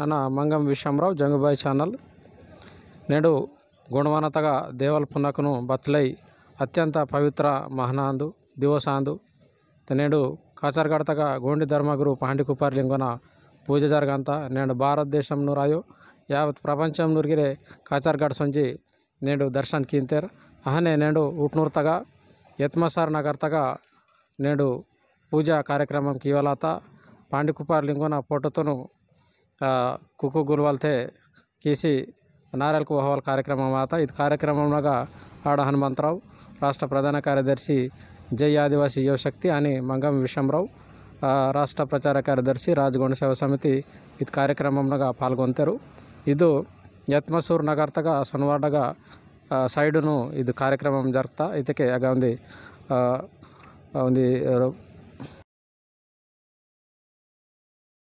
ನನ್ನ ಮಂಗಂ ವಿಶ್ವಮರಾವ್ ಜಂಗುಬಾಯಿ ಚಾನಲ್ నేడు గుణవనతగా దేవల్ పున్నకును బత్లై అత్యంత పవిత్ర మహనాందు దివసాందు నేడు కాచర్గడతగా గోండి ధర్మగురు పహండి కుపార్ లింగోన పూజ జరగంత నేడు భారతదేశం రాయో యావత్ ప్రపంచం నురిగిరే కాచర్గఢ సొంజి నేడు దర్శన్ కింతేర్ అహనే నేడు ఉట్నూర్ తగా యత్మసార్ నగర్ తగా నేడు పూజా కార్యక్రమం కివలాత పాండి కుపార్ లింగోన ఫోటోతోను కుకు గుల్వాల్తే కీసి నారెల్కు అహవాల్ కార్యక్రమం ఆత ఇది కార్యక్రమంగా ఆడ హనుమంతరావు రాష్ట్ర ప్రధాన కార్యదర్శి జై ఆదివాసీ యువశక్తి అని మంగం విశ్వమరావు రాష్ట్ర ప్రచార కార్యదర్శి రాజగొండ సేవ సమితి ఇది కార్యక్రమంగా పాల్గొంటారు ಇದು ಯತ್ಮಸೂರ್ ನಗರ್ತಗ ಸೊನವಾಡಗ ಸೈಡುನು ಇದು ಕಾರ್ಯಕ್ರಮ ಜರುಗ್ತಾ ಇದಕ್ಕೆ ಆಗ ಒಂದು